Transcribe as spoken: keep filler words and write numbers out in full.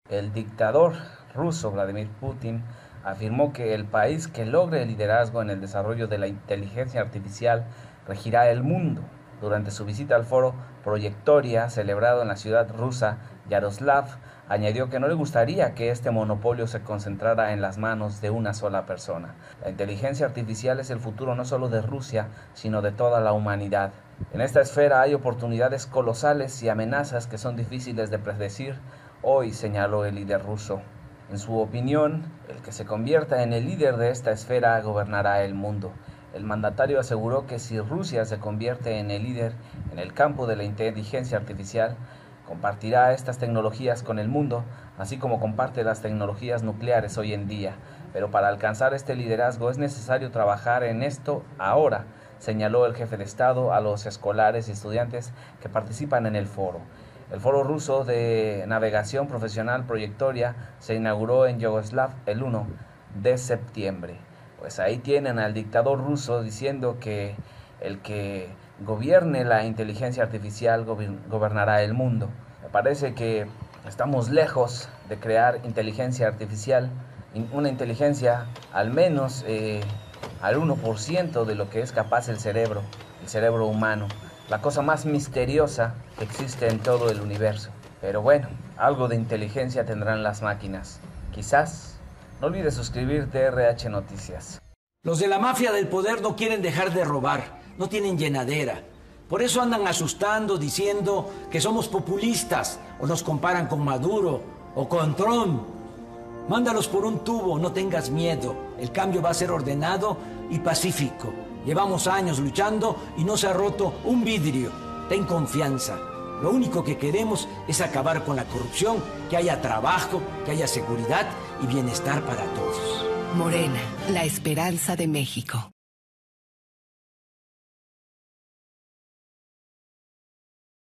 El dictador ruso Vladimir Putin afirmó que el país que logre el liderazgo en el desarrollo de la inteligencia artificial regirá el mundo. Durante su visita al foro Proyectoria, celebrado en la ciudad rusa Yaroslav, añadió que no le gustaría que este monopolio se concentrara en las manos de una sola persona. La inteligencia artificial es el futuro no solo de Rusia, sino de toda la humanidad. En esta esfera hay oportunidades colosales y amenazas que son difíciles de predecir hoy, señaló el líder ruso. En su opinión, el que se convierta en el líder de esta esfera gobernará el mundo. El mandatario aseguró que si Rusia se convierte en el líder en el campo de la inteligencia artificial, compartirá estas tecnologías con el mundo, así como comparte las tecnologías nucleares hoy en día. Pero para alcanzar este liderazgo es necesario trabajar en esto ahora, señaló el jefe de Estado a los escolares y estudiantes que participan en el foro. El foro ruso de navegación profesional Proyectoria se inauguró en Yaroslav el primero de septiembre. Pues ahí tienen al dictador ruso diciendo que el que gobierne la inteligencia artificial gobernará el mundo. Me parece que estamos lejos de crear inteligencia artificial, una inteligencia al menos eh, al uno por ciento de lo que es capaz el cerebro, el cerebro humano, la cosa más misteriosa que existe en todo el universo. Pero bueno, algo de inteligencia tendrán las máquinas, quizás. No olvides suscribirte a R H Noticias. Los de la mafia del poder no quieren dejar de robar, no tienen llenadera. Por eso andan asustando, diciendo que somos populistas, o nos comparan con Maduro o con Trump. Mándalos por un tubo, no tengas miedo. El cambio va a ser ordenado y pacífico. Llevamos años luchando y no se ha roto un vidrio. Ten confianza. Lo único que queremos es acabar con la corrupción, que haya trabajo, que haya seguridad y bienestar para todos. Morena, la esperanza de México.